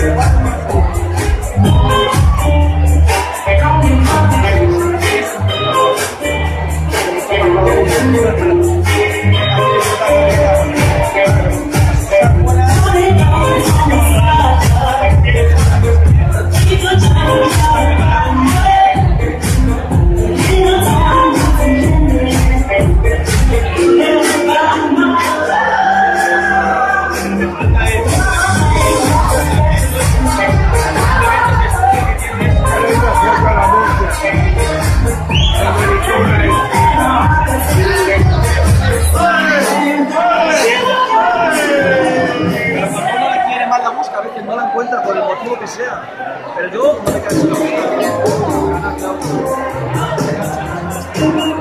No la encuentra por el motivo que sea, pero yo no me canso.